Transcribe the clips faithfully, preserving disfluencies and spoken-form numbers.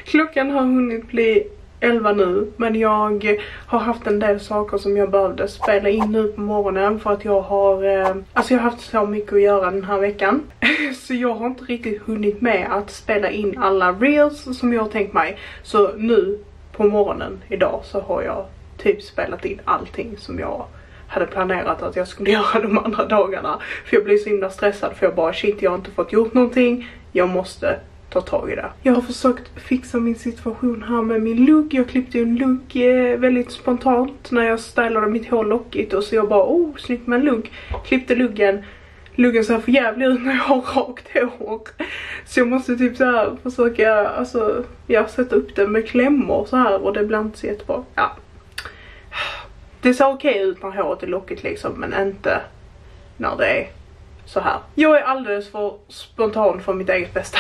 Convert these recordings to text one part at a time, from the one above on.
Klockan har hunnit bli elva nu, men jag har haft en del saker som jag behövde spela in nu på morgonen för att jag har eh, alltså jag har haft så mycket att göra den här veckan. Så jag har inte riktigt hunnit med att spela in alla reels som jag har tänkt mig. Så nu på morgonen idag så har jag typ spelat in allting som jag hade planerat att jag skulle göra de andra dagarna. För jag blir så himla stressad för jag bara shit, jag har inte fått gjort någonting. Jag måste ta tag i det. Jag har försökt fixa min situation här med min lugg. Jag klippte ju en lugg eh, väldigt spontant när jag stylade mitt hår lockigt. Och så jag bara, oh snyggt med en lugg. Klippte luggen. Luggen ser för jävligt ut när jag har rakt hår. Så jag måste typ så här försöka, alltså, jag sätta upp den med klämmor så här. Och det blir inte så jättebra. Ja. Det ser okej ut när håret är lockigt liksom, men inte när det är så här. Jag är alldeles för spontan för mitt eget bästa.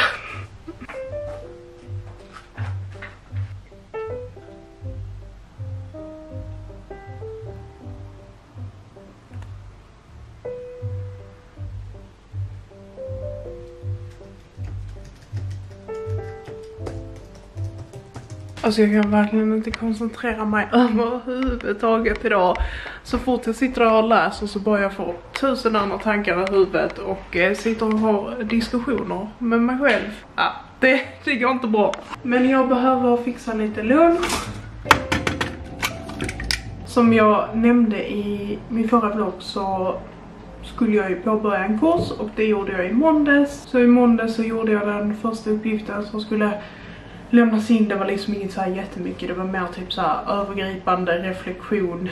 Alltså jag kan verkligen inte koncentrera mig överhuvudtaget idag. Så fort jag sitter och läser så börjar jag få tusen andra tankar i huvudet och eh, sitter och har diskussioner med mig själv. Ja, det, det går inte bra. Men jag behöver fixa lite lunch. Som jag nämnde i min förra vlogg så skulle jag ju påbörja en kurs och det gjorde jag i måndags. Så i måndags så gjorde jag den första uppgiften som skulle lämnas in. Det var liksom inget så här jättemycket. Det var mer typ så här övergripande reflektion.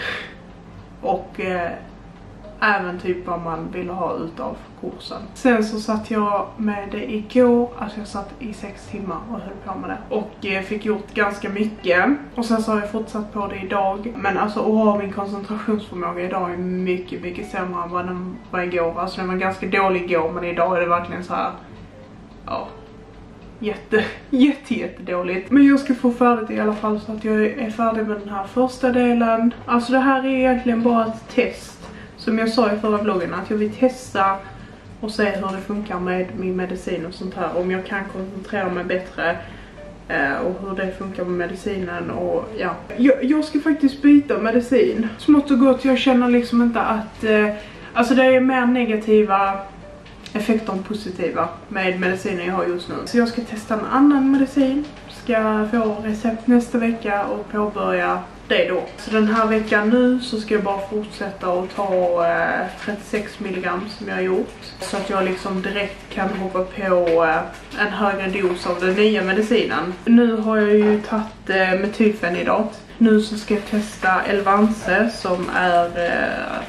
Och eh, även typ vad man ville ha ut av kursen. Sen så satt jag med det igår. Alltså jag satt i sex timmar och höll på med det. Och eh, fick gjort ganska mycket. Och sen så har jag fortsatt på det idag. Men alltså att ha min koncentrationsförmåga idag är mycket, mycket sämre än vad den var igår. Alltså den var ganska dålig igår, men idag är det verkligen så här. Ja. Jätte, jätte, jätte dåligt. Men jag ska få färdigt i alla fall så att jag är färdig med den här första delen. Alltså det här är egentligen bara ett test. Som jag sa i förra vloggen, att jag vill testa och se hur det funkar med min medicin och sånt här. Om jag kan koncentrera mig bättre eh, och hur det funkar med medicinen och ja. Jag, jag ska faktiskt byta medicin. Smått och gott, jag känner liksom inte att eh, alltså det är mer negativa effekter än positiva med medicinen jag har just nu. Så jag ska testa en annan medicin. Ska få recept nästa vecka och påbörja det då. Så den här veckan nu så ska jag bara fortsätta och ta eh, trettiosex milligram som jag har gjort. Så att jag liksom direkt kan hoppa på eh, en högre dos av den nya medicinen. Nu har jag ju tagit eh, metylfenidat. Nu så ska jag testa Elvanse som är eh,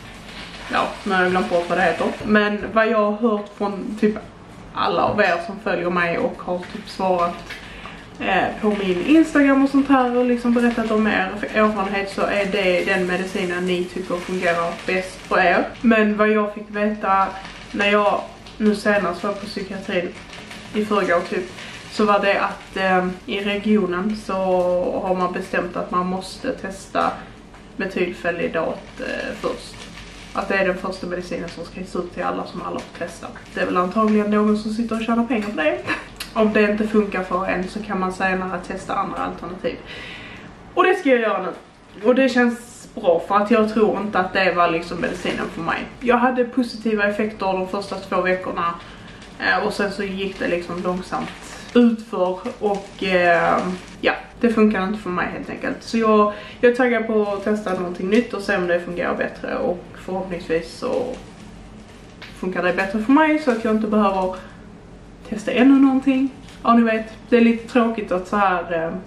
ja, nu har jag glömt bort vad det heter. Men vad jag har hört från typ alla av er som följer mig och har typ svarat eh, på min Instagram och sånt här och liksom berättat om er erfarenhet, så är det den medicinen ni tycker fungerar bäst för er. Men vad jag fick veta när jag nu senast var på psykiatrin i förrgår typ, så var det att eh, i regionen så har man bestämt att man måste testa metylfenidat eh, först. Att det är den första medicinen som ska ges ut till alla som alla får testa. Det är väl antagligen någon som sitter och tjänar pengar på det. Om det inte funkar för en så kan man senare testa andra alternativ. Och det ska jag göra nu. Och det känns bra för att jag tror inte att det var liksom medicinen för mig. Jag hade positiva effekter de första två veckorna. Och sen så gick det liksom långsamt utför och eh, ja, det funkar inte för mig helt enkelt. Så jag, jag är taggad på att testa någonting nytt och se om det fungerar bättre, och förhoppningsvis så funkar det bättre för mig så att jag inte behöver testa ännu någonting. Ja, ni vet, det är lite tråkigt att så här eh,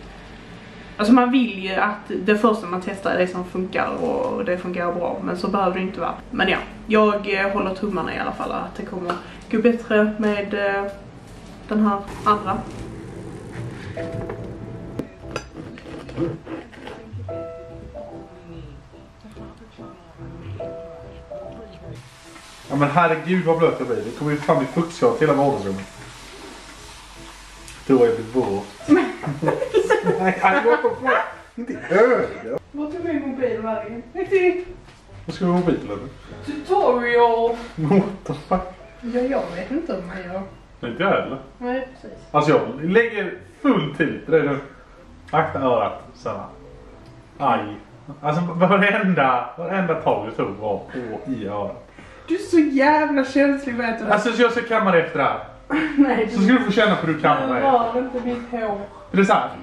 alltså man vill ju att det första man testar är det som funkar och det fungerar bra, men så behöver det inte vara. Men ja, jag eh, håller tummarna i alla fall att det kommer gå bättre med eh, den här andra. Ja men herregud vad blöt det blir. Det kommer ju fan bli fuktskott till hela vardagsrummet. Då är jag blivit vårt. Nej, jag går på på. Inte höger. Vad tog min mobil vägen? Vad ska vi ha mobilen? Tutorial. What the fuck? Ja, jag vet inte om jag gör. Inte jag heller. Nej, precis. Alltså jag lägger full tid på det nu. Akta örat. Sådana. Aj. Alltså varenda, varenda tag du tog var på i örat. Du är så jävla känslig, vet du. Alltså så jag ska kamma det efter det här. Nej, Så ska du få känna på hur du kammar mig. rör inte mitt hår. Det är så här.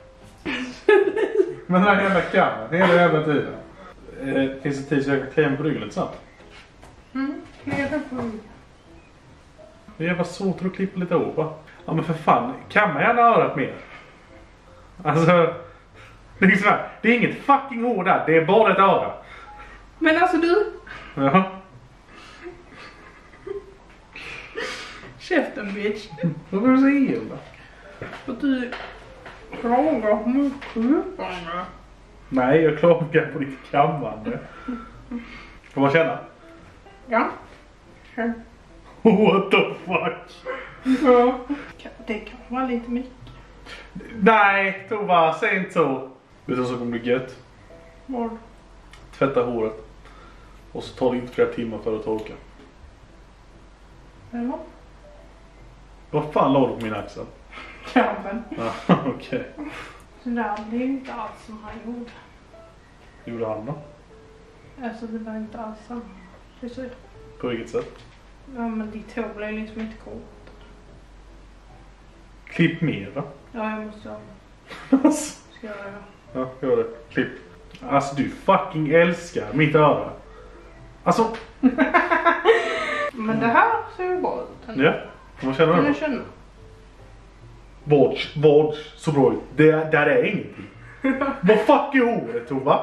Men den här jävla kammen, hela jävla tiden. Eh, finns det tid så jag kan klämma på ryggen lite snabbt? Mm, klämma på ryggen. Det är jävla svårt att klippa lite hår, va? Ja men för fan, kamma gärna örat mer. Alltså, det är, så här, det är inget fucking hår där, det är bara ett öra. Men alltså du... Ja. Käften, bitch. Vad vill du säga då? För du klagar mot klubbarna. Nej, jag klagar på ditt kammande. Får man känna? Ja. What the fuck? Ja. Det kan vara lite mycket. Nej, Tova, säg inte så. Vet du vad som kommer bli gött? Vad? Tvätta håret. Och så tar det inte flera timmar för att torka. Eller? Vad fan la du på min axel? Kampen. Ja, okej. Okay. Så där, det är inte alls som han gjorde. Gjorde han då? Alltså det var inte alls samma. Precis. På vilket sätt? Ja men ditt hår blev liksom inte kort. Klipp mer då? Ja jag måste göra det. Ska jag göra det? Ja, gör det. Klipp. Alltså du fucking älskar mitt öra. Alltså. Men det här ser ju bra ut. Ja, vad känner Kan du? jag känna? Vård, vård, så bra ut. Det där är ingenting. Vad fuck är håret, Tova?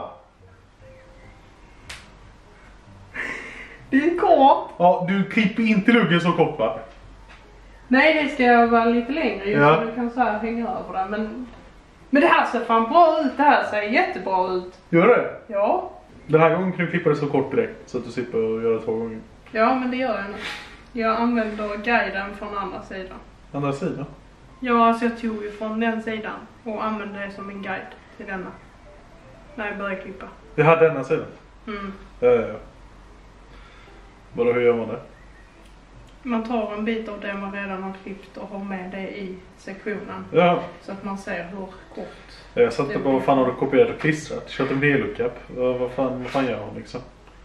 Det är kort. Ja, du klipper inte luggen så kort, va? Nej det ska vara lite längre just Ja. så du kan så här hänga över det. Men, men det här ser fan bra ut. Det här ser jättebra ut. Gör det? Ja. Den här gången kan du klippa det så kort direkt. Så att du slipper göra det två gånger. Ja men det gör jag nu. Jag använder guiden från andra sidan. Andra sidan? Ja alltså jag tog ju från den sidan och använde det som en guide till denna. När jag började klippa. Jag hade denna sidan. Mm. Ja, ja, ja. Vadå, hur gör man det? Man tar en bit av det man redan har klippt och har med det i sektionen. Ja. Så att man ser hur kort. Jag satte på vad fan har du kopierat och klistrat? Kört en V-lookup. Vad, vad, fan, vad fan gör hon liksom?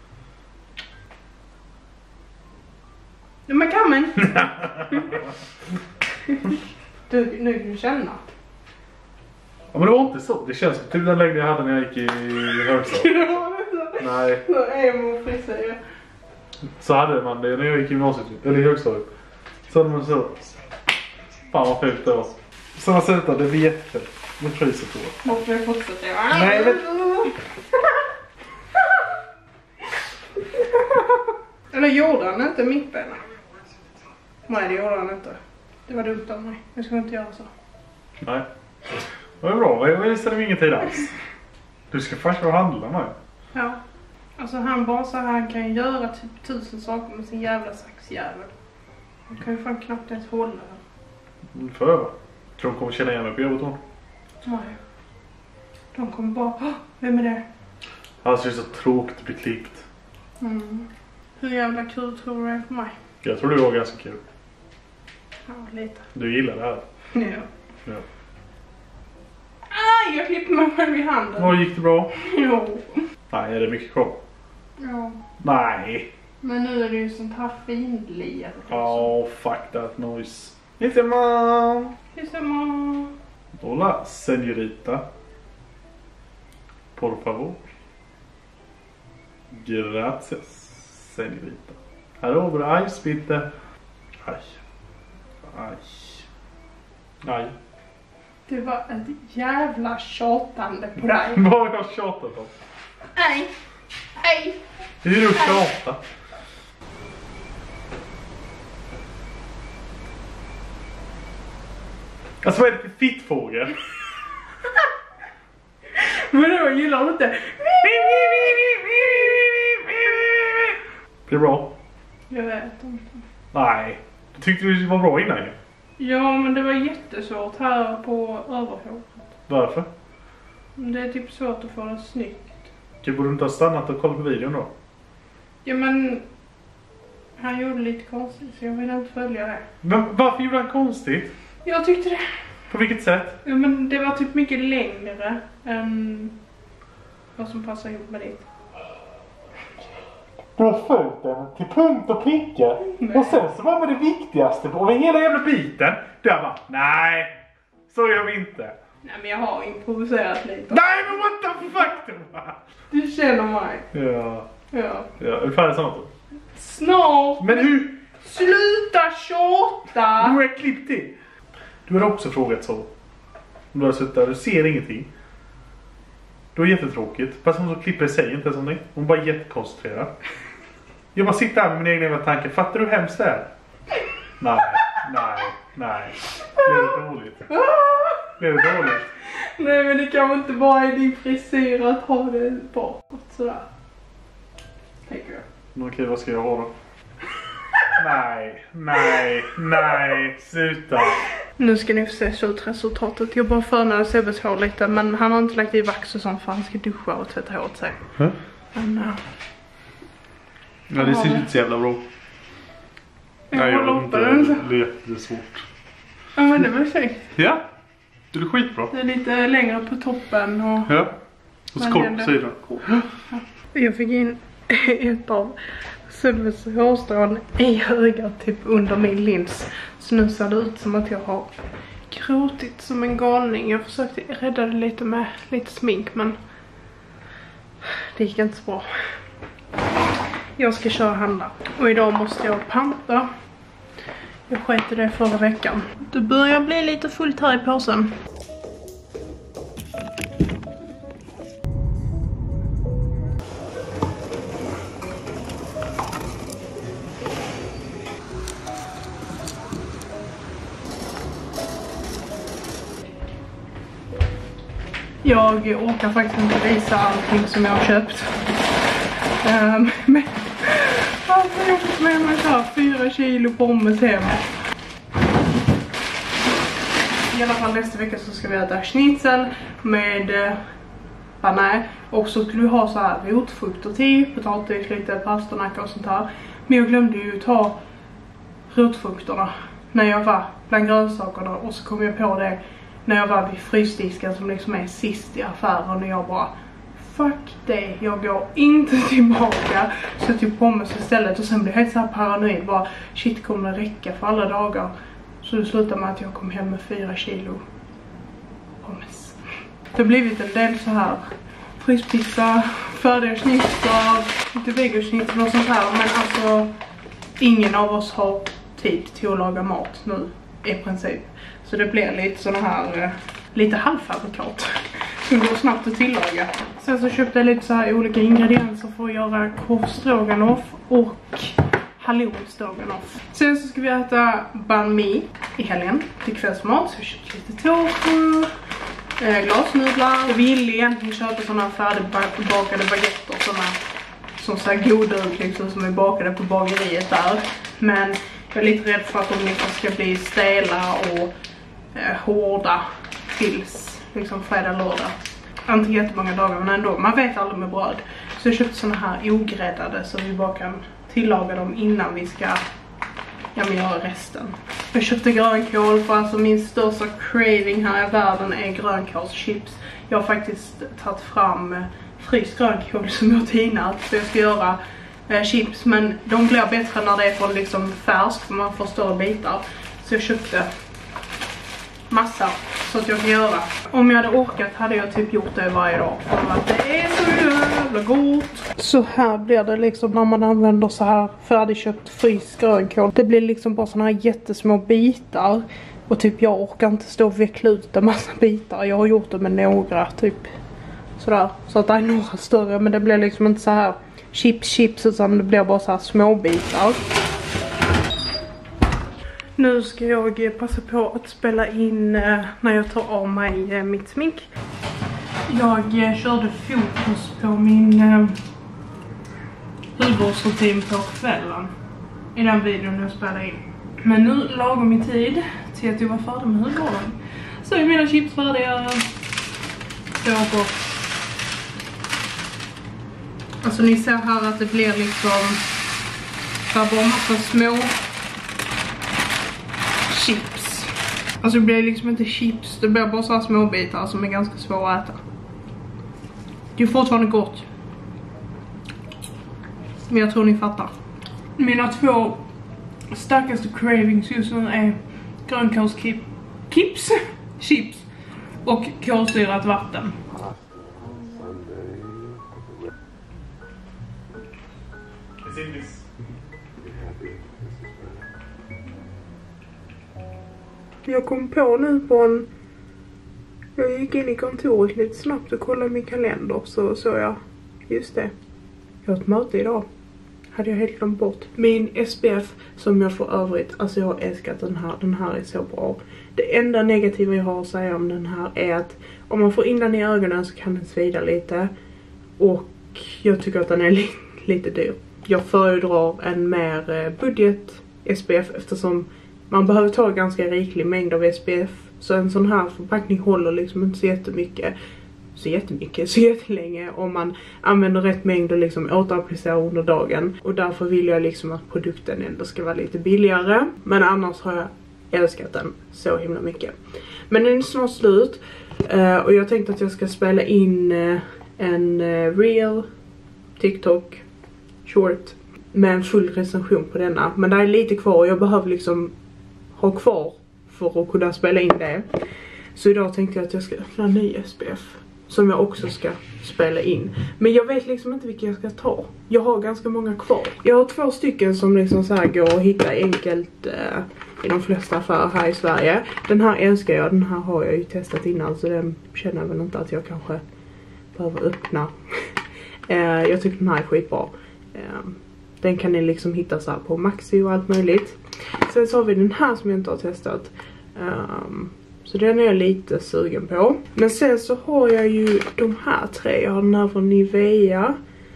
Ja men kan man. Du, nu kan du känna. Ja men det var inte så. Det känns som typ den längden jag hade när jag gick i högstadiet. Nej. Så emo-frisyr. Så hade man det när jag gick i gymnasiet. Eller i högstadiet. Så hade man så. Fan vad fult det var. Så man ser ut att det blir jättefult. Med priset på. Måste vi fortsätta? Nej men. Eller gjorde han inte mitt ben? Nej det gjorde han inte. Det var dumt av mig. Jag ska inte göra så. Nej. Det var bra. Jag visste det ingen tid alls. Du ska faktiskt vara handla med. Ja. Alltså han bara så här, han kan ju göra typ tusen saker med sin jävla saxjävel. Han kan ju fan knappt ens hålla den. Du får öva. Tror de kommer känna igen mig på jobbet hon. Nej. De kommer bara, "Åh, vem är det?" Alltså det är så tråkigt att bli klippt. Mm. Hur jävla kul tror du det är för mig? Jag tror det var ganska kul. Ja, lite. Du gillar det här. Ja. Ja. Aj, jag klippte mig själv i handen. Vad gick det bra? Jo. Nej, är det mycket kvar? Ja. Nej. Men nu är det ju sånt här finlir. Oh, fuck that noise. Inte man. Detsamma. Hola, señorita. Por favor. Gracias, señorita. Här har vi ice bitte. Aj. Aj. Aj. Det var ett jävla tjatande på dig. Vad har jag tjatat om? Nej. Nej. Hur är du tjata? Alltså vad är det för fittfågel? Men då gillar du inte. Det är bra. Jag vet inte. Nej. Du tyckte du var bra innan ju. Ja, men det var jättesvårt här på överhåret. Varför? Det är typ svårt att få det snyggt. Du borde inte ha stannat och kollat på videon då. Ja, men... Han gjorde lite konstigt så jag vill inte följa det. Men varför gjorde han konstigt? Jag tyckte det. På vilket sätt? Ja, men det var typ mycket längre än vad som passar ihop med det. Du har följt den till punkt och pricka. Nej. Och sen så var det det viktigaste på hela jävla biten. Där bara, nej, så gör vi inte. Nej, men jag har improviserat lite. Nej, men what the fuck? Du känner mig. Ja. Ja. Ja, är du färdig snart? Snart. Men hur? Sluta tjata. Du har klippt det. Du har också frågat så. Du har suttit där, du ser ingenting. Det var jättetråkigt. Fast hon som klipper säger inte sånt. Hon bara är jättekoncentrerad. Jag bara sitter här med min egen tankar. Fattar du hur hemskt det är? Nej, nej, nej. Det är dåligt. Det är dåligt. Nej, men det kan väl inte vara i din frisyr att ha det bakåt sådär. Tänker jag. Okej, vad ska jag ha då? Nej, nej, nej, sluta. Nu ska ni få se slutresultatet. Jag bara förnade Sebbes hår lite, men han har inte lagt i vax och sånt för han ska duscha och tvätta håret sig. Huh? Men, uh, ja, det ser det. inte så jävla bra. Jag Nej, jag håller inte. Det Det är svårt. Ja, men det var fint. Ja, det är skitbra. Det är lite längre på toppen och... Ja, och så kort på sidan. Jag fick in ett av Sylves hårstrån i ögat typ under min lins. Så nu ser det ut som att jag har gråtit som en galning. Jag försökte rädda det lite med lite smink, men det gick inte så bra. Jag ska köra handla och idag måste jag panta. Jag sket i det förra veckan. Det börjar bli lite fullt här i påsen. Jag orkar faktiskt inte visa allting som jag har köpt. Um, men jag har gjort med mig så här fyra kilo pommes hem. I alla fall nästa vecka så ska vi äta schnitzel med eh, ja, nej. Och så skulle vi ha så här rotfrukter till, potatis, lite pastornacka och sånt här. Men jag glömde ju ta rotfrukterna när jag var bland grönsakerna, och så kom jag på det när jag var vid frysdisken som liksom är sist i affären, och jag bara fuck det, jag går inte tillbaka. Så typ pommes istället, och sen blev jag helt så här paranoid, bara shit, kommer det räcka för alla dagar? Så det slutade med att jag kom hem med fyra kilo pommes. Det har blivit en del så här fryspizza, färdiga schnitzel, lite vegoschnitzel och sånt här, men alltså ingen av oss har tid till att laga mat nu i princip. Så det blir lite såna här, lite halvfabrikat som går snabbt att tillaga. Sen så köpte jag lite så här olika ingredienser för att göra korvstroganoff och hallonstroganoff. Sen så ska vi äta banh mi i helgen till kvällsmat. Så jag köpte lite tofu, eh, glasnudlar. Jag ville egentligen köpa såna här färdigbakade baguetter, såna som ser goda ut liksom, som är bakade på bageriet där. Men jag är lite rädd för att de liksom ska bli stela och eh, hårda tills liksom fredag, lördag. Inte jättemånga dagar, men ändå. Man vet aldrig med bröd. Så jag köpte såna här ogräddade så vi bara kan tillaga dem innan vi ska ja, men göra resten. Jag köpte grönkål för alltså min största craving här i världen är grönkålschips. Jag har faktiskt tagit fram eh, fryst grönkål som jag har tinat, så jag ska göra eh, chips. Men de blir bättre när det är från liksom färsk, för man får större bitar. Så jag köpte massa så att jag kan göra. Om jag hade orkat hade jag typ gjort det varje dag, för att det är så jävla gott. Så här blir det liksom när man använder så här färdigköpt fryst grönkål. Det blir liksom bara såna här jättesmå bitar. Och typ jag orkar inte stå och veckla ut en massa bitar. Jag har gjort det med några typ sådär. Så att det är några större, men det blir liksom inte så här chips chips, utan det blir bara så här små bitar. Nu ska jag passa på att spela in eh, när jag tar av mig eh, mitt smink. Jag eh, körde fokus på min eh, hudvårdsrutin på kvällen i den videon jag spelade in. Men nu lagom i tid till att jag var färdig med hudvården. Så är mina chips färdiga. Så gott. Alltså ni ser här att det blir liksom Det är bara massa små chips. Alltså det blir liksom inte chips, det blir bara så här små bitar som är ganska svåra att äta. Det är fortfarande gott. Men jag tror ni fattar. Mina två starkaste cravings just nu är grönkålskips, chips och kolsyrat vatten. Jag kom på nu på en... Jag gick in i kontoret lite snabbt och kollade min kalender, så såg jag, just det, jag har ett möte idag. Hade jag helt glömt bort. Min S P F som jag får övrigt, alltså jag har älskat den här, den här är så bra. Det enda negativa jag har att säga om den här är att om man får in den i ögonen så kan den svida lite. Och jag tycker att den är li lite dyr. Jag föredrar en mer budget S P F eftersom man behöver ta en ganska riklig mängd av S P F. Så en sån här förpackning håller liksom inte så jättemycket. Så jättemycket, så jättelänge om man använder rätt mängd och liksom återapplicerar under dagen. Och därför vill jag liksom att produkten ändå ska vara lite billigare. Men annars har jag älskat den så himla mycket. Men den är snart slut. Uh, och jag tänkte att jag ska spela in uh, en uh, reel TikTok short med en full recension på denna. Men det är lite kvar och jag behöver liksom ha kvar för att kunna spela in det. Så idag tänkte jag att jag ska öppna en ny S P F som jag också ska spela in. Men jag vet liksom inte vilka jag ska ta. Jag har ganska många kvar. Jag har två stycken som liksom så här går att hitta enkelt eh, i de flesta affärer här i Sverige. Den här älskar jag. Den här har jag ju testat innan, så den känner jag väl inte att jag kanske behöver öppna. eh, jag tycker den här är skitbra. Eh, den kan ni liksom hitta så här på Maxi och allt möjligt. Sen så har vi den här som jag inte har testat. Um, Så den är jag lite sugen på. Men sen så har jag ju de här tre. Jag har den här från Nivea.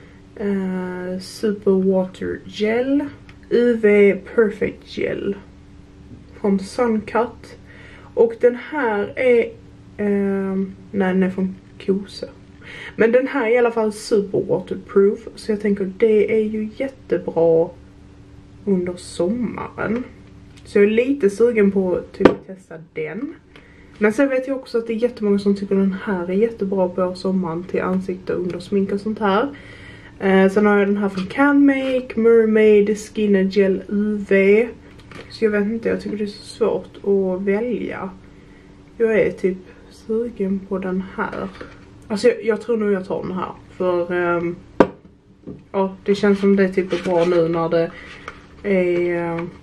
Uh, Super Water Gel. U V Perfect Gel. Från Suncut. Och den här är... Uh, nej, den är från Kose. Men den här är i alla fall super waterproof. Så jag tänker det är ju jättebra under sommaren. Så jag är lite sugen på att typ testa den. Men sen vet jag också att det är jättemånga som tycker den här är jättebra på sommaren till ansikte under smink och sånt här. Eh, sen har jag den här från CanMake, Mermaid Skin Gel U V. Så jag vet inte, jag tycker det är så svårt att välja. Jag är typ sugen på den här. Alltså jag, jag tror nog jag tar den här. För um, ja, det känns som det typ är bra nu när det är... Um,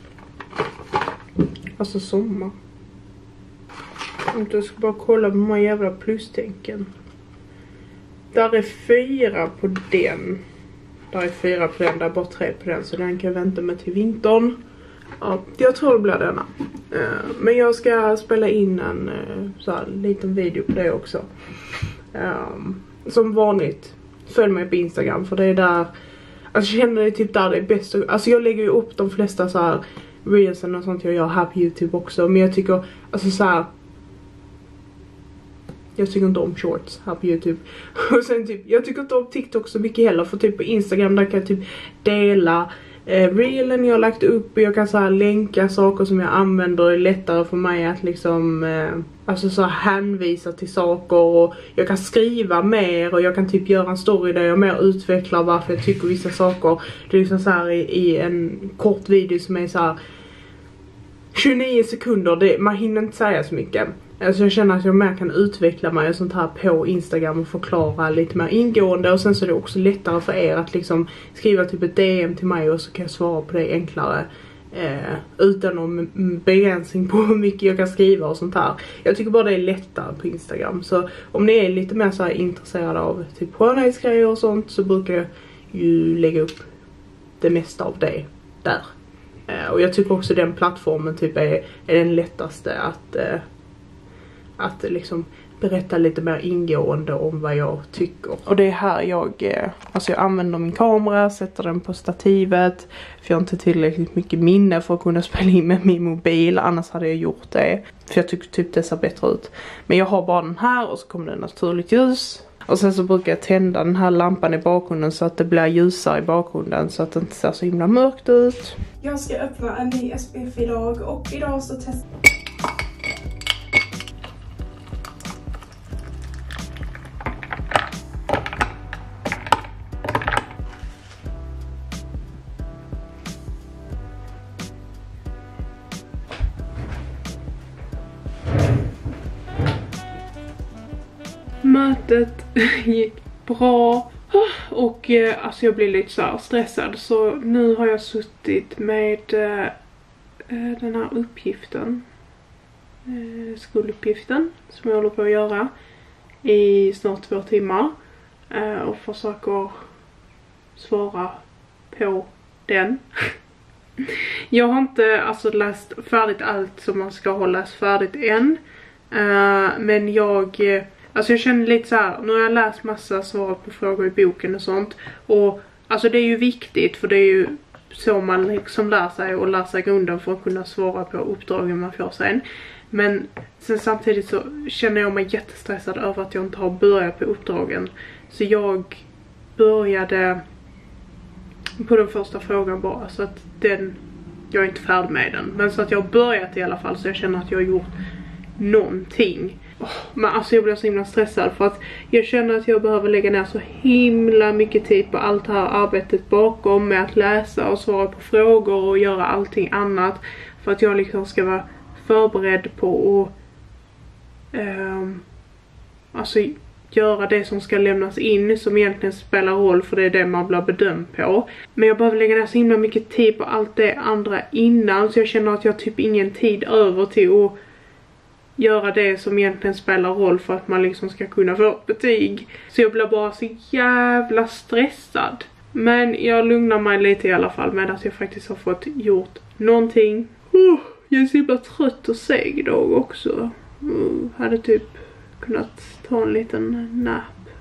Alltså sommar. Jag ska bara kolla på de här jävla plustänken. Där är fyra på den. Där är fyra på den. Där är bara tre på den. Så den kan jag vänta med till vintern. Ja, jag tror det blir denna. Uh, men jag ska spela in en uh, så här, liten video på det också. Um, som vanligt. Följ mig på Instagram. För det är där. Alltså jag känner det typ där det är bäst. Alltså jag lägger ju upp de flesta så här reelsen och sånt jag gör här på YouTube också. Men jag tycker, alltså så här, jag tycker inte om shorts här på YouTube. Och sen typ, jag tycker inte om TikTok så mycket heller. För typ på Instagram där kan jag typ dela eh, reelen jag har lagt upp. Och jag kan så här länka saker som jag använder. Det är lättare för mig att liksom eh, alltså så här hänvisa till saker. Och jag kan skriva mer. Och jag kan typ göra en story där jag mer utvecklar varför jag tycker vissa saker. Det är liksom så här i, i en kort video som är så här tjugonio sekunder. Det, man hinner inte säga så mycket. Alltså jag känner att jag mer kan utveckla mig och sånt här på Instagram och förklara lite mer ingående. Och sen så är det också lättare för er att liksom skriva typ ett D M till mig och så kan jag svara på det enklare. Eh, utan någon begränsning på hur mycket jag kan skriva och sånt här. Jag tycker bara det är lättare på Instagram. Så om ni är lite mer så här intresserade av typ skönhetsgrejer och sånt så brukar jag ju lägga upp det mesta av det där. Eh, och jag tycker också den plattformen typ är, är den lättaste att... Eh, Att liksom berätta lite mer ingående om vad jag tycker. Och det är här jag, alltså jag använder min kamera, sätter den på stativet. För jag har inte tillräckligt mycket minne för att kunna spela in med min mobil. Annars hade jag gjort det. För jag tycker typ det ser bättre ut. Men jag har bara den här och så kommer det naturligt ljus. Och sen så brukar jag tända den här lampan i bakgrunden så att det blir ljusare i bakgrunden så att det inte ser så himla mörkt ut. Jag ska öppna en ny S P F idag och idag så testar Mötet gick bra och eh, alltså jag blir lite så här stressad, så nu har jag suttit med eh, den här uppgiften, eh, skoluppgiften som jag håller på att göra i snart två timmar eh, och försöker svara på den. Jag har inte alltså läst färdigt allt som man ska ha läst färdigt än, eh, men jag Alltså jag känner lite så här, nu har jag läst massa svar på frågor i boken och sånt. Och alltså det är ju viktigt, för det är ju så man liksom lär sig och lär sig grunden för att kunna svara på uppdragen man får sen. Men sen samtidigt så känner jag mig jättestressad över att jag inte har börjat på uppdragen. Så jag började på den första frågan bara, så att den, jag är inte färdig med den. Men så att jag har börjat i alla fall, så jag känner att jag har gjort någonting. Oh, men alltså jag blir så himla stressad för att jag känner att jag behöver lägga ner så himla mycket tid på allt det här arbetet bakom med att läsa och svara på frågor och göra allting annat för att jag liksom ska vara förberedd på att um, alltså göra det som ska lämnas in, som egentligen spelar roll för det är det man blir bedömd på. Men jag behöver lägga ner så himla mycket tid på allt det andra innan, så jag känner att jag har typ ingen tid över till att göra det som egentligen spelar roll för att man liksom ska kunna få ett betyg. Så jag blir bara så jävla stressad. Men jag lugnar mig lite i alla fall med att jag faktiskt har fått gjort någonting. Uh, jag är så himla trött och seg idag också. Uh, hade typ kunnat ta en liten nap.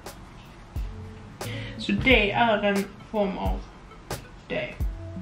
Så det är en form av det.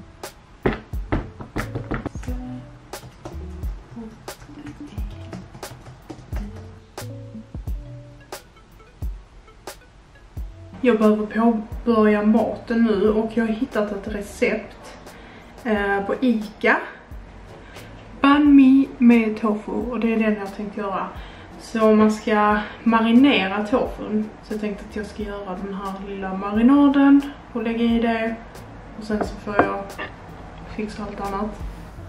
Jag behöver påbörja maten nu och jag har hittat ett recept eh, på Ica. Banh mi med tofu, och det är den jag tänkte göra. Så man ska marinera tofun. Så jag tänkte att jag ska göra den här lilla marinaden och lägga i det. Och sen så får jag fixa allt annat.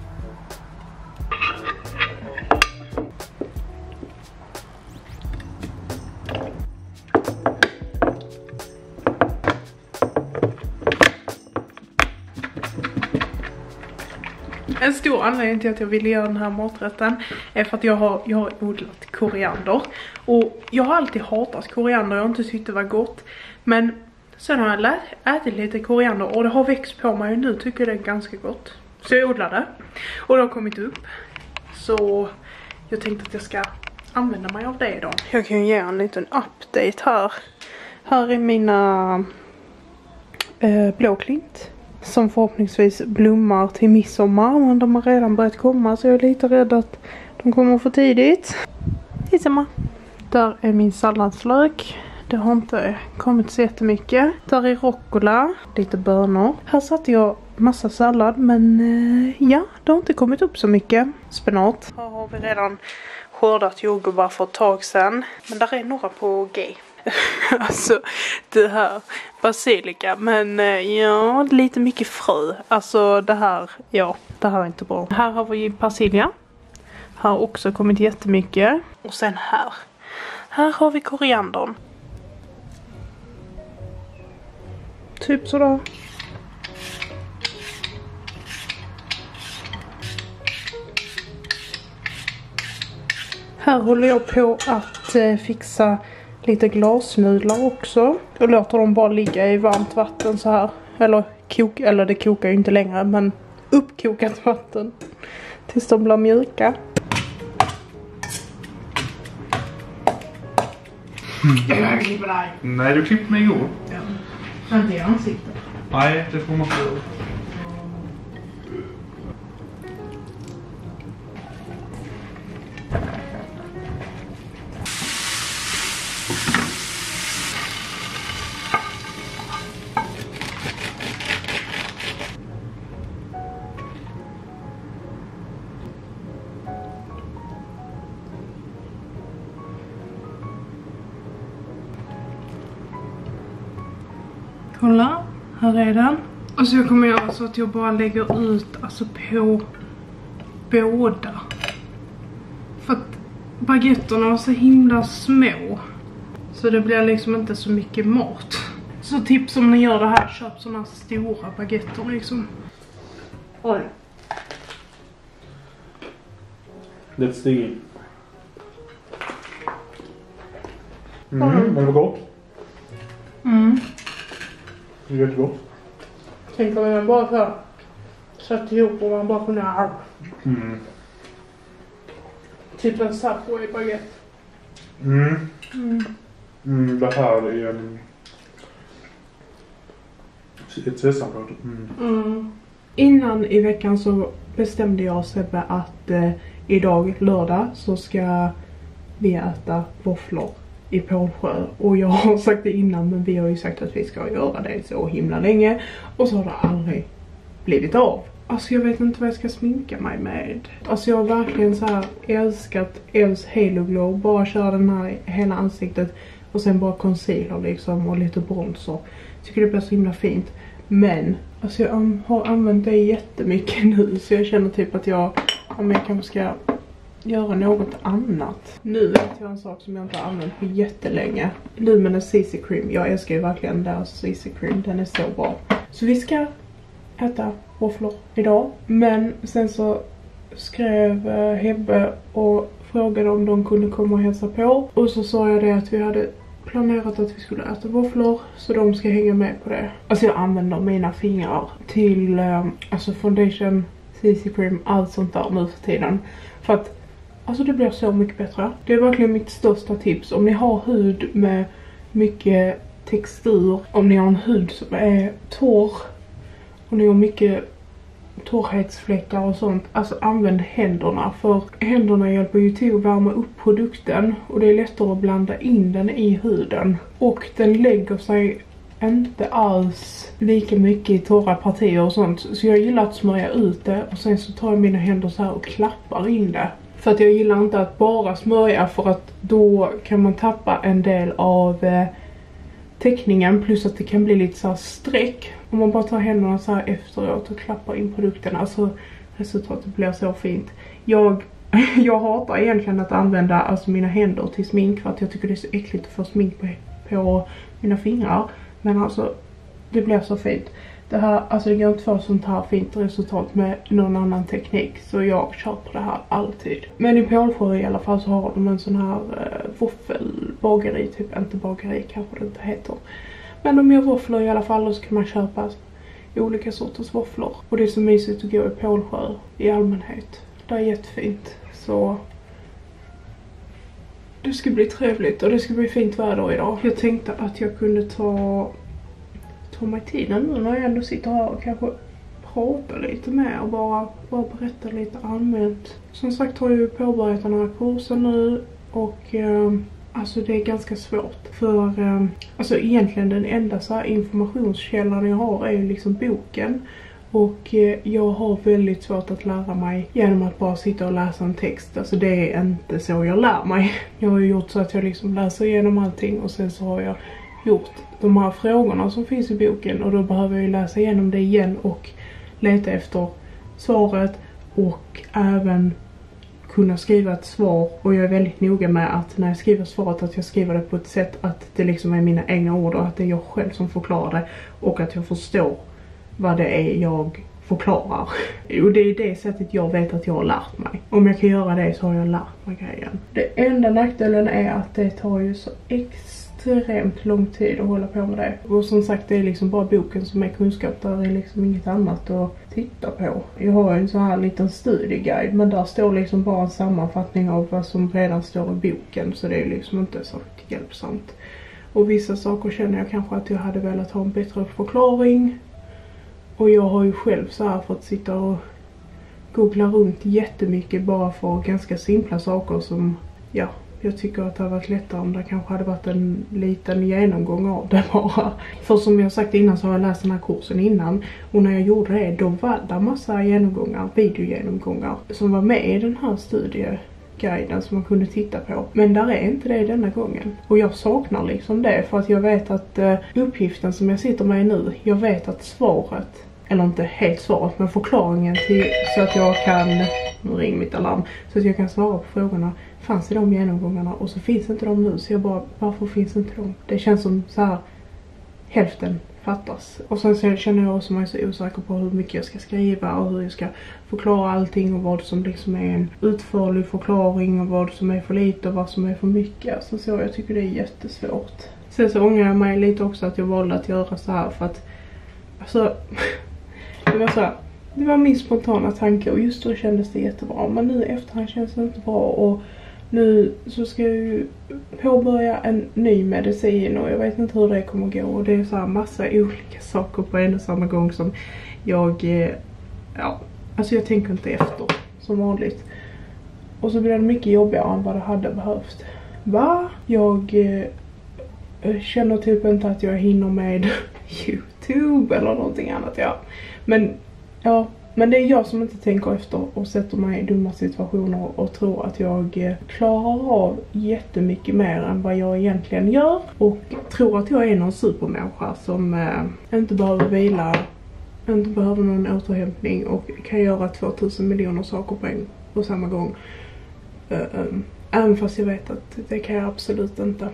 En stor anledning till att jag ville göra den här maträtten är för att jag har, jag har odlat koriander. Och jag har alltid hatat koriander, jag har inte tyckt det var gott. Men sen har jag ätit lite koriander och det har växt på mig och nu tycker jag det är ganska gott. Så jag odlade och det har kommit upp. Så jag tänkte att jag ska använda mig av det idag. Jag kan ju ge en liten update här. Här är mina eh, blåklint. Som förhoppningsvis blommar till midsommar. Men de har redan börjat komma, så jag är lite rädd att de kommer för tidigt. Midsommar. Där är min salladslök. Det har inte kommit så jättemycket. Där är rucola. Lite bönor. Här satte jag massa sallad. Men eh, ja, det har inte kommit upp så mycket. Spenat. Här har vi redan skördat jordgubbar för ett tag sedan. Men där är några på G. Alltså det här basilika, men ja, lite mycket frö. Alltså det här, ja, det här är inte bra. Här har vi persilja. Här har också kommit jättemycket. Och sen här. Här har vi koriandern. Typ sådär. Här håller jag på att eh, fixa lite glasnudlar också. Och låter dem bara ligga i varmt vatten så här. Eller, kok, eller det kokar ju inte längre, men uppkokat vatten. Tills de blir mjuka. Mm. Jag klipper dig. Nej, du klippte mig igår. Ja. Men det är ansiktet. Nej, det får man få. Kolla, här är den. Och så jag kommer göra så att jag bara lägger ut alltså på båda. För att baguetterna var så himla små. Så det blir liksom inte så mycket mat. Så tips om ni gör det här, köp såna stora baguetter liksom. Oj. Let's dig in. Mm, mm. Men det var gott. Mm. Det är jättegott. Tänk om man bara så satt ihop och man bara kunde ha. Mm. Typ en Subway baguette. Mm. Mm. Mm, det här är en... ett sesambröd. Mm. Mm. Innan i veckan så bestämde jag Sebbe att eh, idag lördag så ska vi äta våfflor i Pålsjö. Och jag har sagt det innan, men vi har ju sagt att vi ska göra det så himla länge. Och så har det aldrig blivit av. Alltså jag vet inte vad jag ska sminka mig med. Alltså jag har verkligen så här älskat Els Halo Glow. Bara köra den här i hela ansiktet. Och sen bara concealer liksom och lite bronzer. Tycker det blir så himla fint. Men alltså jag har använt det jättemycket nu. Så jag känner typ att jag, om jag kanske ska göra något annat. Nu vet jag en sak som jag inte har använt på jättelänge. Luminous C C Cream. Jag älskar ju verkligen deras C C Cream. Den är så bra. Så vi ska äta våfflor idag. Men sen så skrev uh, Hebbe och frågade om de kunde komma och hälsa på. Och så sa jag det att vi hade planerat att vi skulle äta våfflor. Så de ska hänga med på det. Alltså jag använder mina fingrar till um, alltså foundation, C C Cream, allt sånt där nu för tiden. För att alltså det blir så mycket bättre. Det är verkligen mitt största tips. Om ni har hud med mycket textur. Om ni har en hud som är torr. Och ni har mycket torrhetsfläckar och sånt. Alltså använd händerna. För händerna hjälper ju till att värma upp produkten. Och det är lättare att blanda in den i huden. Och den lägger sig inte alls lika mycket i torra partier och sånt. Så jag gillar att smörja ut det. Och sen så tar jag mina händer så här och klappar in det. För att jag gillar inte att bara smörja. För att då kan man tappa en del av eh, teckningen. Plus att det kan bli lite så här streck. Om man bara tar händerna så här efteråt och klappar in produkten. Alltså resultatet blir så fint. Jag, jag hatar egentligen att använda alltså, mina händer till smink. För att jag tycker det är så äckligt att få smink på, på mina fingrar. Men alltså det blir så fint. Det här, alltså det går inte för sånt här fint resultat med någon annan teknik. Så jag kör på det här alltid. Men i Pålsjö i alla fall så har de en sån här eh, våffelbageri. Typ inte bageri kanske det inte heter. Men de gör våfflor i alla fall och så kan man köpa olika sorters våfflor. Och det är så mysigt att gå i Pålsjö i allmänhet. Det är jättefint. Så det ska bli trevligt och det ska bli fint väder idag. Jag tänkte att jag kunde ta... ta mig tiden nu när jag ändå sitter här och kanske pratar lite mer och bara, bara berätta lite allmänt. Som sagt har jag ju påbörjat den här kursen nu och eh, alltså det är ganska svårt. För eh, alltså egentligen den enda så här informationskällan jag har är ju liksom boken. Och eh, jag har väldigt svårt att lära mig genom att bara sitta och läsa en text. Alltså det är inte så jag lär mig. Jag har ju gjort så att jag liksom läser igenom allting och sen så har jag gjort de här frågorna som finns i boken. Och då behöver jag ju läsa igenom det igen och leta efter svaret. Och även kunna skriva ett svar. Och jag är väldigt noga med att när jag skriver svaret att jag skriver det på ett sätt att det liksom är mina egna ord. Och att det är jag själv som förklarar det. Och att jag förstår vad det är jag förklarar. Och det är det sättet jag vet att jag har lärt mig. Om jag kan göra det så har jag lärt mig grejen. Det enda nackdelen är att det tar ju så extremt lång tid att hålla på med det. Och som sagt det är liksom bara boken som är kunskap. Där är liksom inget annat att titta på. Jag har en sån här liten studieguide. Men där står liksom bara en sammanfattning av vad som redan står i boken. Så det är liksom inte så hjälpsamt. Och vissa saker känner jag kanske att jag hade velat ha en bättre förklaring. Och jag har ju själv så här fått sitta och googla runt jättemycket bara för ganska simpla saker som, ja, jag tycker att det har varit lättare om det kanske hade varit en liten genomgång av det bara. För som jag sagt innan så har jag läst den här kursen innan. Och när jag gjorde det, då var det massa genomgångar, videogenomgångar som var med i den här studie, guiden som man kunde titta på. Men där är inte det denna gången. Och jag saknar liksom det för att jag vet att uh, uppgiften som jag sitter med nu, jag vet att svaret, eller inte helt svaret, men förklaringen till så att jag kan, nu ringer mitt alarm, så att jag kan svara på frågorna, fanns i de genomgångarna och så finns inte de nu. Så jag bara, varför finns inte de? Det känns som så här, hälften fattas. Och sen så känner jag också mig så osäker på hur mycket jag ska skriva och hur jag ska förklara allting och vad som liksom är en utförlig förklaring och vad som är för lite och vad som är för mycket. Så, så jag tycker det är jättesvårt. Sen så ångrar jag mig lite också att jag valde att göra så här för att alltså, det var så här, det var min spontana tanke och just då kändes det jättebra. Men nu efterhand känns det inte bra och nu så ska jag ju påbörja en ny medicin och jag vet inte hur det kommer gå. Och det är så här massa olika saker på en och samma gång som jag, ja, alltså jag tänker inte efter som vanligt. Och så blir det mycket jobbigare än vad det hade behövt. Va? Jag eh, känner typ inte att jag hinner med YouTube eller någonting annat, ja. Men, ja. Men det är jag som inte tänker efter och sätter mig i dumma situationer och tror att jag klarar av jättemycket mer än vad jag egentligen gör. Och tror att jag är någon supermänniska som eh, inte behöver vila, inte behöver någon återhämtning och kan göra tvåtusen miljoner saker på en på samma gång. Uh, um, även fast jag vet att det kan jag absolut inte.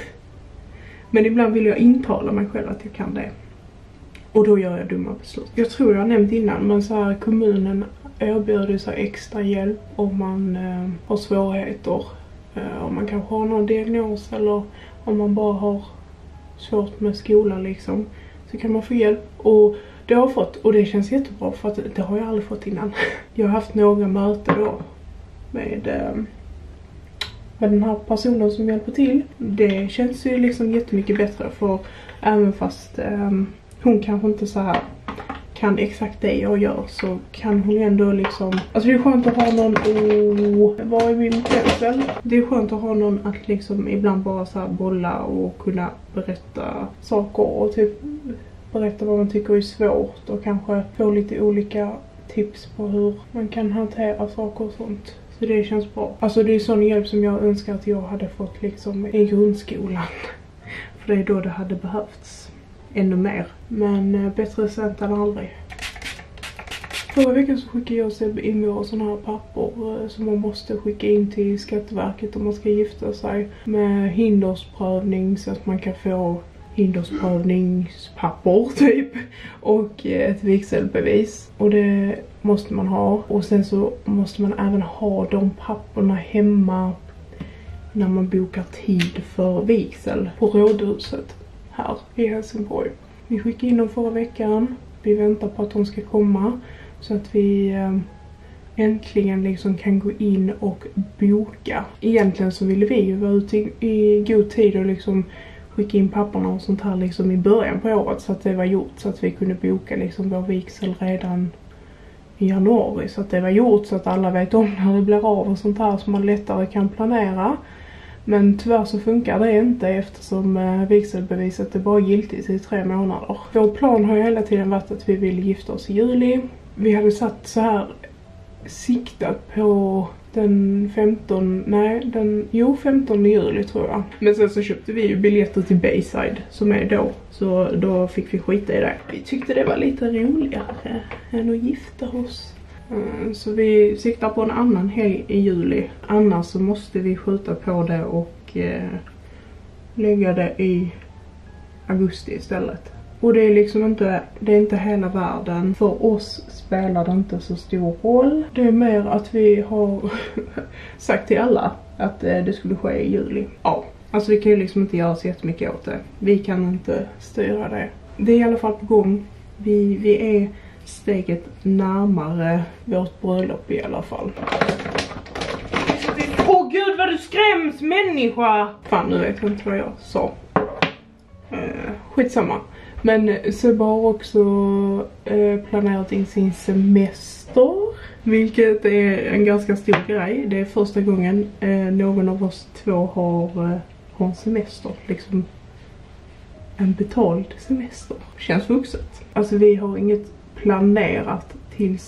Men ibland vill jag intala mig själv att jag kan det. Och då gör jag dumma beslut. Jag tror jag har nämnt innan, men så här, kommunen erbjuder så extra hjälp om man eh, har svårigheter. Eh, om man kanske har någon diagnos eller om man bara har svårt med skolan liksom. Så kan man få hjälp. Och det har jag fått, och det känns jättebra för att det har jag aldrig fått innan. Jag har haft några möten då med, eh, med den här personen som hjälper till. Det känns ju liksom jättemycket bättre för även fast... Eh, hon kanske inte så här kan exakt det jag gör, så kan hon ändå liksom... Alltså det är skönt att ha någon... Oh, vad är min pensel? Det är skönt att ha någon att liksom ibland bara så här bolla och kunna berätta saker och typ berätta vad man tycker är svårt och kanske få lite olika tips på hur man kan hantera saker och sånt. Så det känns bra. Alltså det är sån hjälp som jag önskar att jag hade fått liksom i grundskolan. För det är då det hade behövts. Ännu mer. Men bättre sent än aldrig. Förra veckan så skickade jag Sebbe in några sådana här papper som man måste skicka in till Skatteverket om man ska gifta sig. Med hindersprövning så att man kan få hindersprövningspapper typ. Och ett vigselbevis. Och det måste man ha. Och sen så måste man även ha de papperna hemma när man bokar tid för vigsel på rådhuset. Här i Helsingborg. Vi skickade in dem förra veckan. Vi väntar på att de ska komma. Så att vi eh, äntligen liksom kan gå in och boka. Egentligen så ville vi ju vara ute i, i god tid och liksom skicka in papperna och sånt här liksom i början på året. Så att det var gjort. Så att vi kunde boka liksom vår vigsel redan i januari. Så att det var gjort så att alla vet om när det blir av och sånt här. Så man lättare kan planera. Men tyvärr så funkar det inte eftersom eh, vigselbeviset är bara giltigt i tre månader. Vår plan har ju hela tiden varit att vi vill gifta oss i juli. Vi hade satt så här siktat på den femtonde, nej, den, jo femtonde juli tror jag. Men sen så köpte vi ju biljetter till Bayside som är då. Så då fick vi skita i det. Vi tyckte det var lite roligare än att gifta oss. Så vi siktar på en annan helg i juli. Annars så måste vi skjuta på det och eh, lägga det i augusti istället. Och det är liksom inte, det är inte hela världen. För oss spelar det inte så stor roll. Det är mer att vi har sagt till alla att eh, det skulle ske i juli. Ja, alltså vi kan ju liksom inte göra så jättemycket åt det. Vi kan inte styra det. Det är i alla fall på gång. Vi, vi är... steget närmare vårt bröllop i alla fall. Åh oh, gud vad du skräms människa! Fan, nu vet jag inte vad jag sa. Uh, skitsamma. Men Sebbe har också uh, planerat in sin semester. Vilket är en ganska stor grej. Det är första gången uh, någon av oss två har, uh, har en semester. Liksom en betald semester. Känns vuxet. Alltså vi har inget planerat tills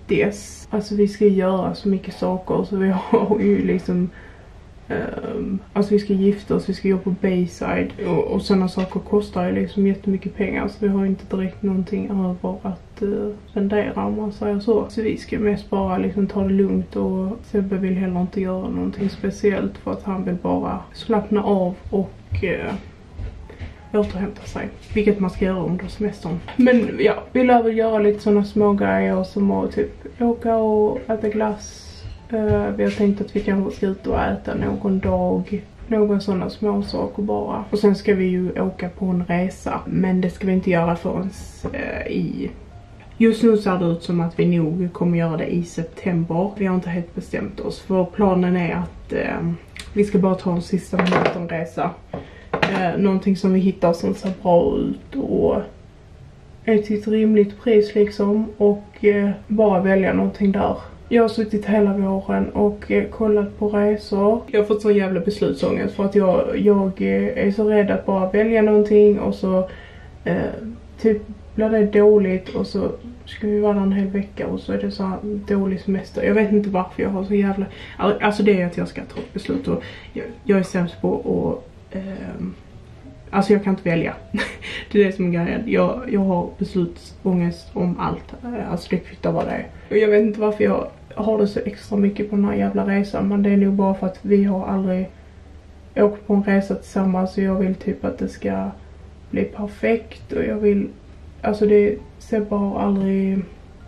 dess, alltså vi ska göra så mycket saker så vi har ju liksom Um, alltså vi ska gifta oss, vi ska jobba på Bayside och, och sådana saker kostar ju liksom jättemycket pengar, så vi har inte direkt någonting över att uh, spendera om man säger så. Så vi ska mest bara liksom ta det lugnt, och Sebbe vill heller inte göra någonting speciellt för att han vill bara slappna av och uh, återhämta sig, vilket man ska göra under semestern. Men ja, vi lär väl göra lite sådana små grejer som att typ åka och äta glass. Uh, vi har tänkt att vi kanske ska ut och äta någon dag. Några sådana små saker bara. Och sen ska vi ju åka på en resa. Men det ska vi inte göra förrän uh, i... Just nu ser det ut som att vi nog kommer göra det i september. Vi har inte helt bestämt oss. För planen är att uh, vi ska bara ta en sista minuten resa. Uh, någonting som vi hittar som ser bra ut och är till ett rimligt pris liksom. Och uh, bara välja någonting där. Jag har suttit hela våren och eh, kollat på resor. Jag har fått så jävla beslutsångest för att jag, jag eh, är så rädd att bara välja någonting och så eh, typ blir det dåligt och så ska vi vara där en hel vecka och så är det så här dålig semester. Jag vet inte varför jag har så jävla... Alltså det är att jag ska ta ett beslut och jag, jag är sämst på att... Eh, alltså jag kan inte välja. Det är det som är grejen. Jag, jag har beslutsångest om allt. Alltså det kvittar vad det är. Och jag vet inte varför jag har det så extra mycket på den här jävla resan. Men det är nog bara för att vi har aldrig åkt på en resa tillsammans. Så jag vill typ att det ska bli perfekt. Och jag vill... Alltså det... Sebbe har aldrig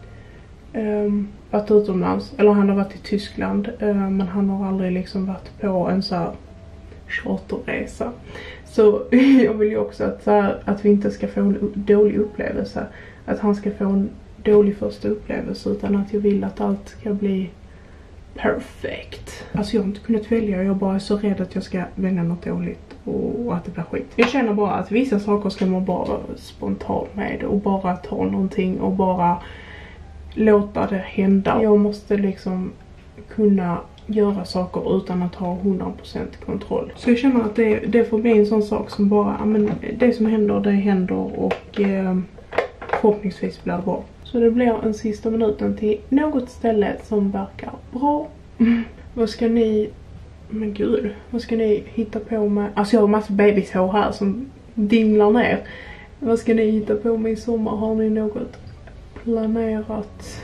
um, varit utomlands. Eller han har varit i Tyskland. Um, men han har aldrig liksom varit på en så här charterresa. Så jag vill ju också att, så här, att vi inte ska få en dålig upplevelse. Att han ska få en dålig första upplevelse, utan att jag vill att allt ska bli perfekt. Alltså jag har inte kunnat välja, jag bara är så rädd att jag ska välja något dåligt och att det blir skit. Jag känner bara att vissa saker ska man bara spontant med och bara ta någonting och bara låta det hända. Jag måste liksom kunna göra saker utan att ha hundra procent kontroll. Så jag känner att det, det får bli en sån sak som bara, ja men det som händer, det händer och eh, förhoppningsvis blir det bra. Så det blir en sista minuten till något ställe som verkar bra. Mm. Vad ska ni, men gud, vad ska ni hitta på med? Alltså jag har massa babishår här som dinglar ner. Vad ska ni hitta på med i sommar? Har ni något planerat?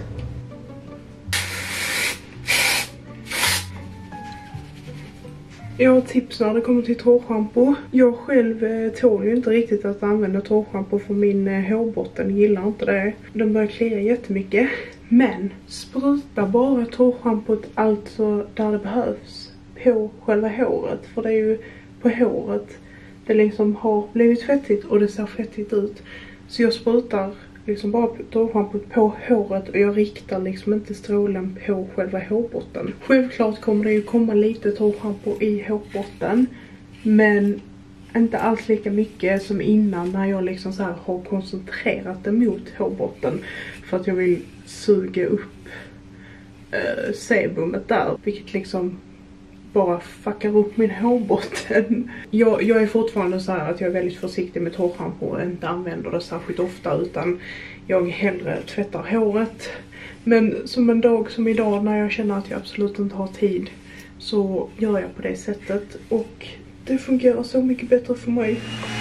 Jag har tips när det kommer till torrschampo. Jag själv eh, tål ju inte riktigt att använda torrschampo för min eh, hårbotten gillar inte det. Den börjar klia jättemycket. Men spruta bara torrschampot alltså där det behövs på själva håret. För det är ju på håret det liksom har blivit fettigt och det ser fettigt ut. Så jag sprutar liksom bara torrschampot på håret och jag riktar liksom inte strålen på själva hårbotten. Självklart kommer det ju komma lite torrschampo i hårbotten, men inte alls lika mycket som innan när jag liksom så här har koncentrerat det mot hårbotten för att jag vill suga upp eh, sebumet där, vilket liksom bara fuckar upp min hårbotten. Jag, jag är fortfarande så här att jag är väldigt försiktig med torrschampo och inte använder det särskilt ofta, utan jag hellre tvättar håret. Men som en dag som idag när jag känner att jag absolut inte har tid, så gör jag på det sättet och det fungerar så mycket bättre för mig.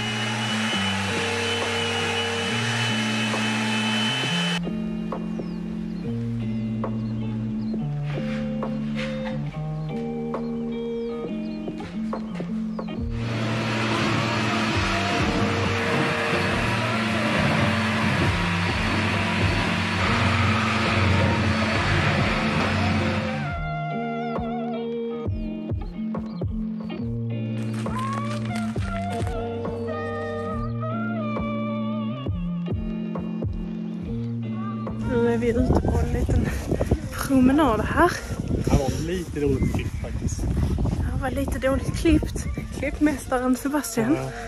Nu är vi ute på en liten promenad här. Det var lite dåligt klippt faktiskt. Det var lite dåligt klippt. Klippmästaren Sebastian. Ja.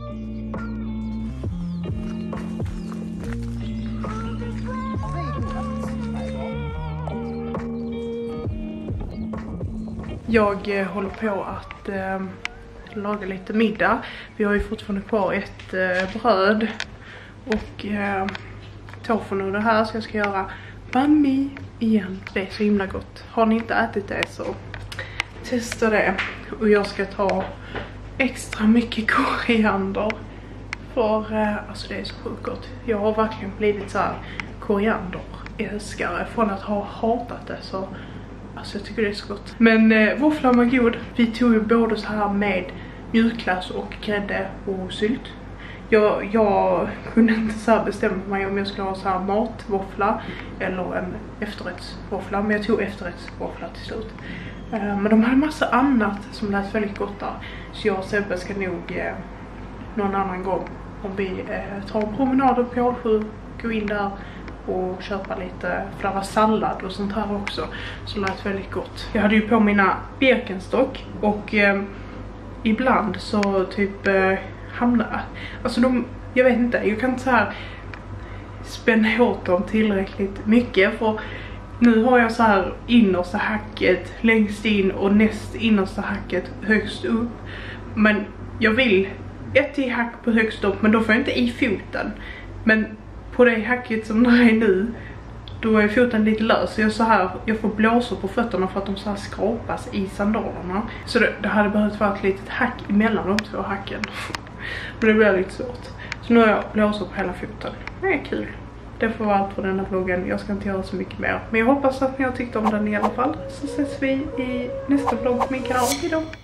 Jag eh, håller på att eh, laga lite middag. Vi har ju fortfarande kvar ett eh, bröd och eh, tofu nu det här, så jag ska göra banh mi igen. Det är så himla gott. Har ni inte ätit det så testa det. Och jag ska ta extra mycket koriander. För eh, alltså det är så sjukt gott. Jag har verkligen blivit så här korianderälskare. Från att ha hatat det så alltså jag tycker det är så gott. Men eh, våfflan var god. Vi tog ju både så här med mjukglass och grädde och sylt. Jag, jag kunde inte så här bestämma mig om jag skulle ha så här matvåffla eller en efterrättsvåffla. Men jag tog efterrättsvåffla till slut. Uh, men de hade massa annat som lät väldigt gott där. Så jag och Sebbe ska nog uh, någon annan gång om vi uh, tar en promenad på Pålsjö, gå in där och köpa lite, för det var sallad och sånt här också. Så lät väldigt gott. Jag hade ju på mina Birkenstock och uh, ibland så typ uh, hamnar, alltså de, jag vet inte, jag kan inte så här spänna åt dem tillräckligt mycket för nu har jag så här innersta hacket längst in och näst innersta hacket högst upp. Men jag vill ett i hack på högst upp, men då får jag inte i foten. Men på det hacket som det är nu, då är foten lite lös. Så jag, så här, jag får blåsor på fötterna för att de så här skrapas i sandalerna. Så det, det hade behövt vara ett litet hack emellan de två hacken. Men det blir lite svårt. Så nu har jag blåsor på hela foten. Det är kul. Det får vara allt för denna vloggen. Jag ska inte göra så mycket mer. Men jag hoppas att ni har tyckt om den i alla fall. Så ses vi i nästa vlogg på min kanal. Hejdå!